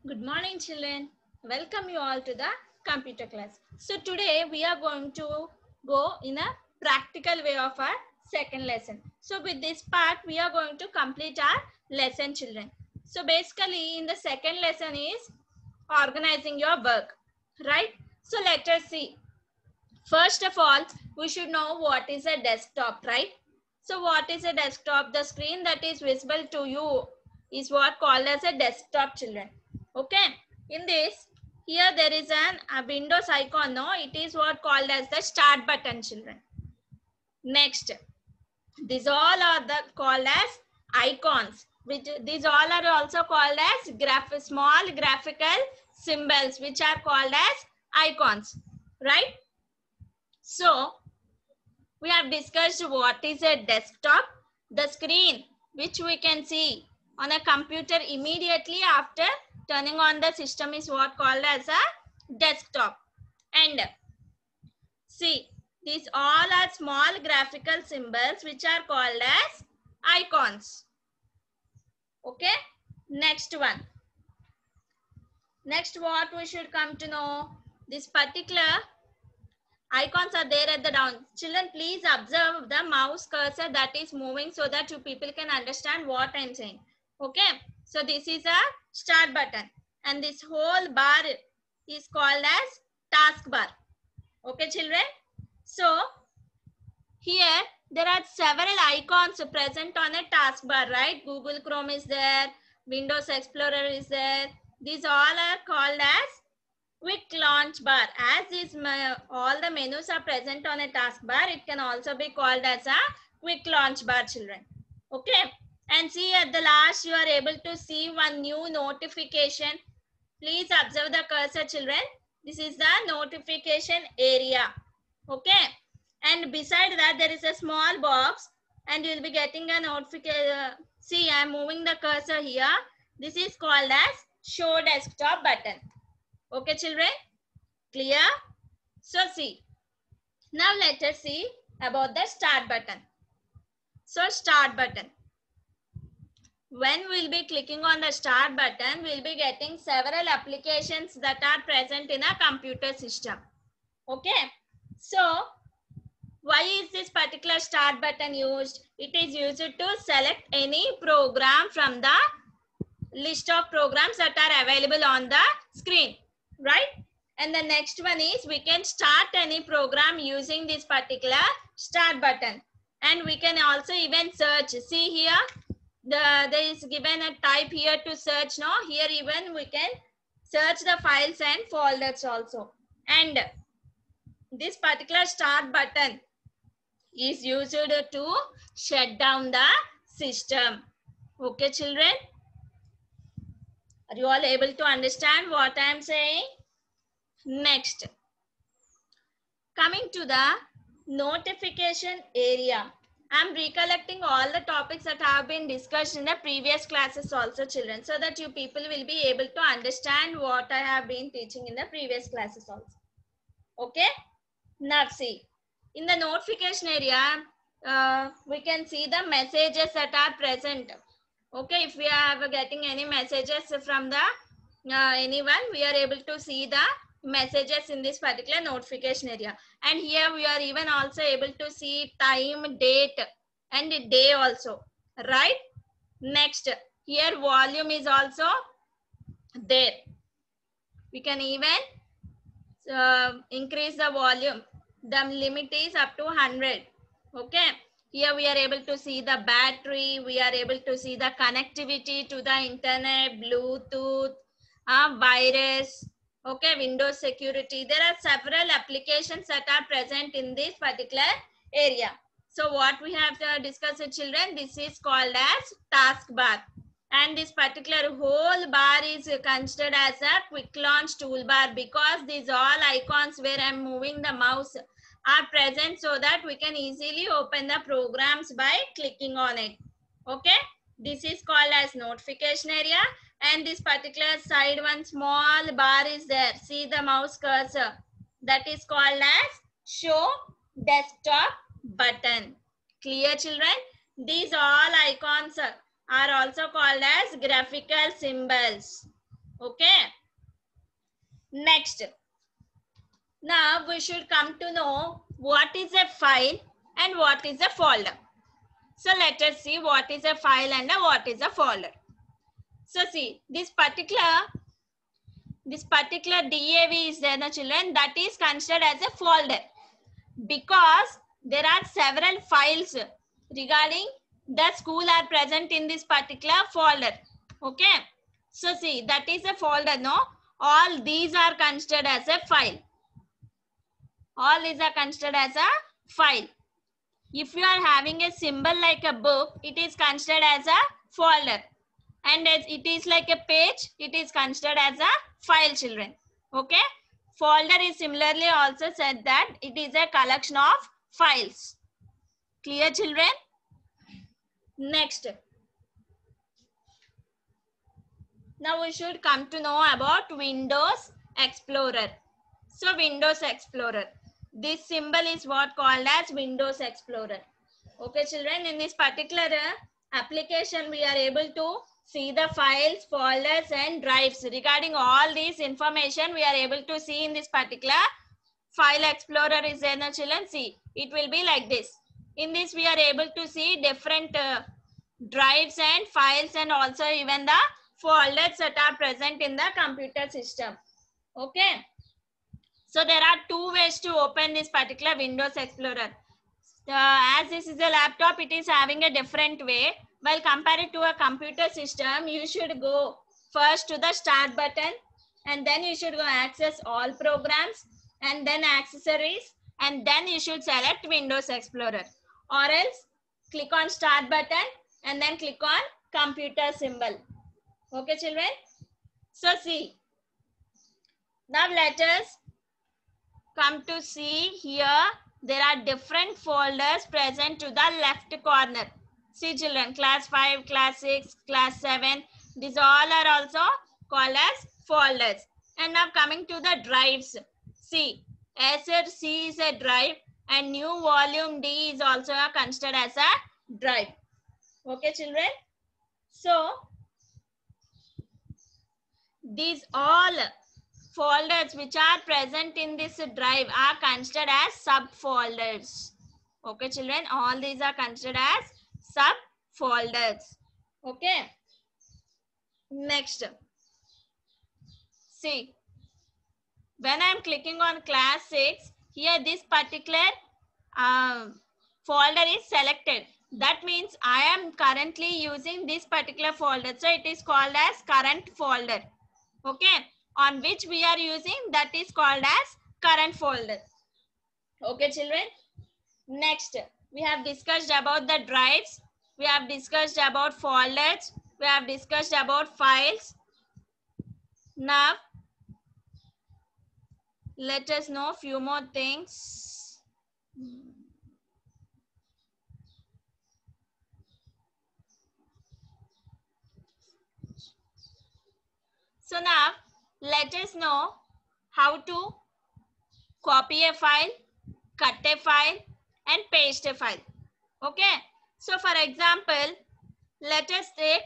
Good morning, children. Welcome you all to the computer class. So today we are going to go in a practical way of our second lesson. So with this part, we are going to complete our lesson, children. So basically in the second lesson is organizing your work, right? So let us see. First of all, we should know what is a desktop, right? So what is a desktop? The screen that is visible to you is what called as a desktop, children. Okay. In this, here there is a Windows icon. No, it is what called as the start button, children. Next, these all are called as icons. Which these all are also called as small graphical symbols, which are called as icons, right? So we have discussed what is a desktop. The screen which we can see on a computer immediately after turning on the system is what called as a desktop. And see, these all are small graphical symbols which are called as icons. Okay. Next one. Next, what we should come to know, this particular icons are there at the down. Children, please observe the mouse cursor that is moving so that you people can understand what I'm saying. Okay. So this is a start button and this whole bar is called as taskbar. Okay, children. So here there are several icons present on a taskbar, right? Google Chrome is there, Windows Explorer is there. These all are called as quick launch bar. As these all the menus are present on a taskbar, it can also be called as a quick launch bar, children. Okay. And see at the last you are able to see one new notification. Please observe the cursor, children. This is the notification area. Okay. And beside that there is a small box and you will be getting a notification. See, I am moving the cursor here. This is called as show desktop button. Okay, children, clear? So see, now let us see about the start button. So start button. When we'll be clicking on the start button, we'll be getting several applications that are present in a computer system. Okay. So why is this particular start button used? It is used to select any program from the list of programs that are available on the screen, right? And the next one is we can start any program using this particular start button. And we can also even search. See here, there is given a type here to search. No, here even we can search the files and folders also. And this particular start button is used to shut down the system. Okay, children? Are you all able to understand what I am saying? Next, coming to the notification area. I am recollecting all the topics that have been discussed in the previous classes also, children, so that you people will be able to understand what I have been teaching in the previous classes also. Okay? Now see, in the notification area, we can see the messages that are present. Okay, if we are getting any messages from the anyone, we are able to see the messages in this particular notification area. And here we are even also able to see time, date and day also, right? Next, here volume is also there. We can even increase the volume. The limit is up to 100. Okay. Here we are able to see the battery. We are able to see the connectivity to the internet, Bluetooth, virus, okay, Windows security. There are several applications that are present in this particular area. So what we have discussed, children, this is called as taskbar. And this particular whole bar is considered as a quick launch toolbar because these all icons where I'm moving the mouse are present so that we can easily open the programs by clicking on it. Okay. This is called as notification area. And this particular side one small bar is there. See the mouse cursor. That is called as show desktop button. Clear, children? These all icons are also called as graphical symbols. Okay. Next. Now we should come to know what is a file and what is a folder. So let us see what is a file and what is a folder. So see, this particular DAV is there, the children, that is considered as a folder because there are several files regarding the school are present in this particular folder. Okay. So see, that is a folder, no? All these are considered as a file. All these are considered as a file. If you are having a symbol like a book, it is considered as a folder. And as it is like a page, it is considered as a file, children. Okay. Folder is similarly also said that it is a collection of files. Clear, children? Next. Now we should come to know about Windows Explorer. So Windows Explorer. This symbol is what called as Windows Explorer. Okay, children, in this particular application, we are able to see the files, folders and drives. Regarding all these information, we are able to see in this particular file explorer is there, no, children. See, it will be like this. In this, we are able to see different drives and files and also even the folders that are present in the computer system. Okay. So there are two ways to open this particular Windows Explorer. As this is a laptop, it is having a different way. While compared to a computer system, you should go first to the start button and then you should go access all programs and then accessories and then you should select Windows Explorer, or else click on start button and then click on computer symbol. Okay, children? So see, now let us come to see here. There are different folders present to the left corner. See, children, class 5, class 6, class 7. These all are also called as folders. And now coming to the drives. See, SRC is a drive and new volume D is also considered as a drive. Okay, children? So, these all folders which are present in this drive are considered as subfolders. Okay, children, all these are considered as subfolders. Okay. Next. See, when I am clicking on class 6, here this particular folder is selected. That means I am currently using this particular folder. So it is called as current folder. Okay. On which we are using, that is called as current folder. Okay, children. Next, we have discussed about the drives. We have discussed about folders. We have discussed about files. Now, let us know few more things. So now, let us know how to copy a file, cut a file and paste a file. Okay. So for example, let us take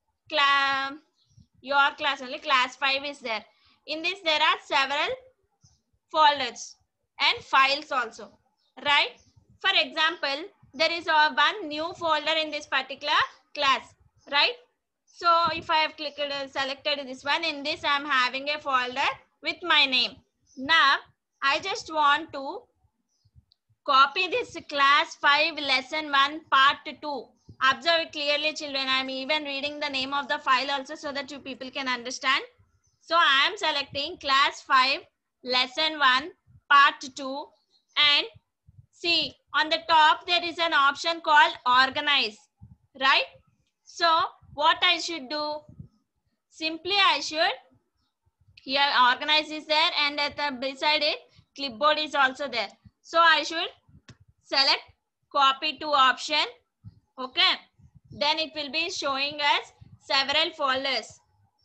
your class only, class 5 is there. In this there are several folders and files also, right? For example, there is one new folder in this particular class, right? So if I have selected this one, in this I am having a folder with my name. Now I just want to copy this class 5 lesson 1 part 2. Observe it clearly, children. I am even reading the name of the file also so that you people can understand. So I am selecting class 5 lesson 1 part 2 and see on the top there is an option called organize, right? So what I should do? Simply I should, here organize is there and at the beside it clipboard is also there. So I should select copy to option. Okay. Then it will be showing us several folders.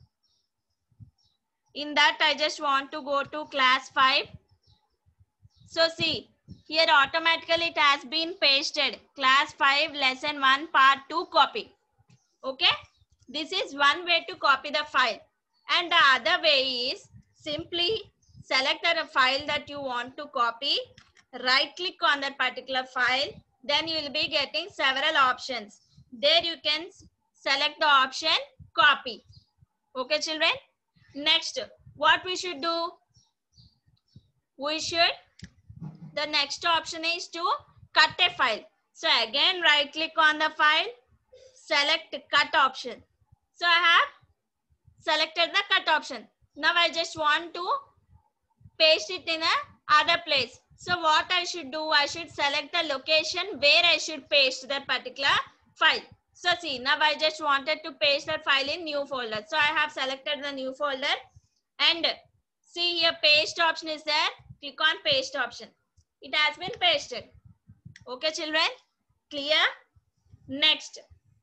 In that I just want to go to class 5. So see, here automatically it has been pasted. Class 5 lesson 1 part 2 copy. Okay. This is one way to copy the file. And the other way is simply select the file that you want to copy, right click on that particular file, then you will be getting several options. There you can select the option copy. Okay children. Next, what we should do? The next option is to cut a file. So again right click on the file, select cut option. So I have selected the cut option. Now I just want to paste it in a other place. So what I should do, I should select the location where I should paste that particular file. So see, now I just wanted to paste that file in new folder. So I have selected the new folder and see here paste option is there. Click on paste option. It has been pasted. Okay children, clear? Next.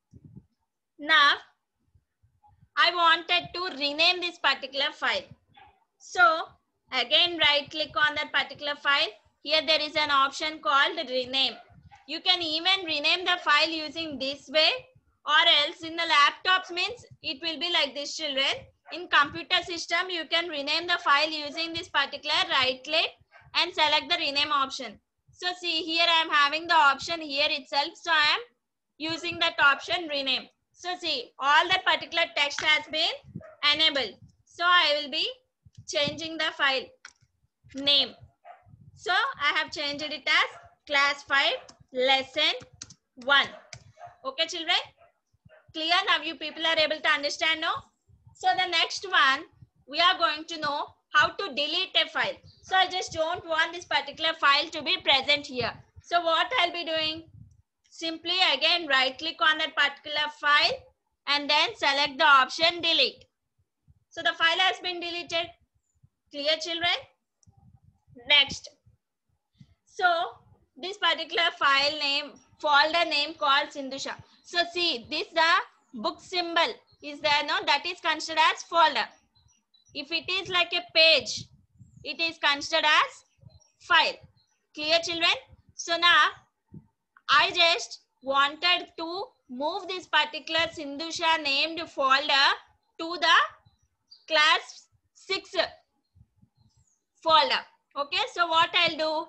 Now I wanted to rename this particular file. So again right click on that particular file. Here there is an option called rename. You can even rename the file using this way, or else in the laptops means it will be like this children. In computer system you can rename the file using this particular right click and select the rename option. So see here I am having the option here itself. So I am using that option rename. So see all that particular text has been enabled. So I will be changing the file name. So I have changed it as class 5 lesson 1. Okay children, clear? Now you people are able to understand now. So the next one we are going to know how to delete a file. So I just don't want this particular file to be present here. So what I'll be doing, simply again right click on that particular file and then select the option delete. So the file has been deleted. Clear children? Next. So this particular file name, folder name called Sindhusha. So see, this the book symbol is there, no? That is considered as folder. If it is like a page, it is considered as file. Clear children? So now I just wanted to move this particular Sindhusha named folder to the class 6 folder. Okay, so what I'll do,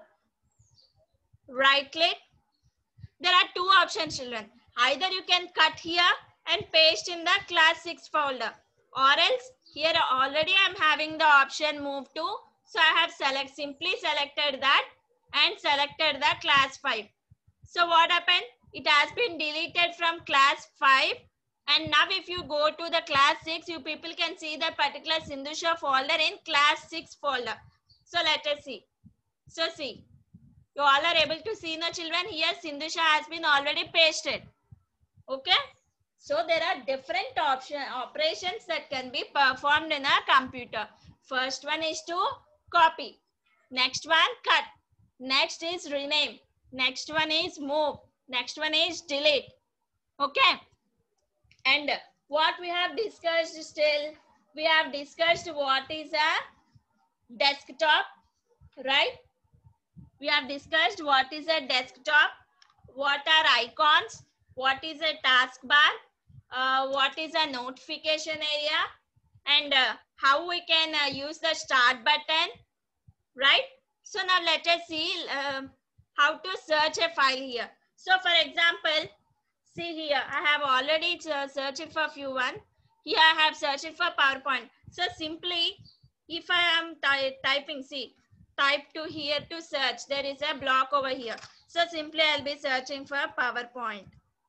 right click. There are two options children. Either you can cut here and paste in the class 6 folder, or else here already I'm having the option move to. So I have simply selected that and selected the class 5. So what happened? It has been deleted from class 5. And now if you go to the class 6, you people can see the particular Sindhusha folder in class 6 folder. So let us see. So see, you all are able to see now children, here Sindhusha has been already pasted. Okay. So there are different operations that can be performed in a computer. First one is to copy. Next one cut. Next is rename. Next one is move. Next one is delete. Okay. And what we have discussed still, we have discussed what is a desktop, right? We have discussed what is a desktop, what are icons, what is a taskbar, what is a notification area, and how we can use the start button, right? So now let us see how to search a file here. So for example, see here, I have already searched for few one. Here I have searched for PowerPoint. So simply, if I am typing, see, type to here to search, there is a block over here. So simply I'll be searching for PowerPoint.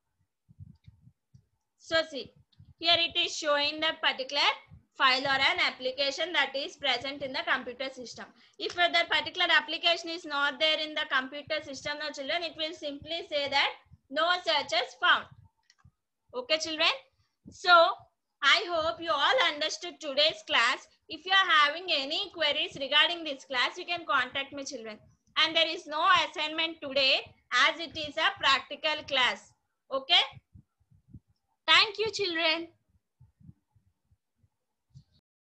So see, here it is showing the particular file or an application that is present in the computer system. If the particular application is not there in the computer system, now children, it will simply say that no searches found. Okay children. So I hope you all understood today's class. If you are having any queries regarding this class, you can contact me children. And there is no assignment today as it is a practical class. Okay. Thank you children.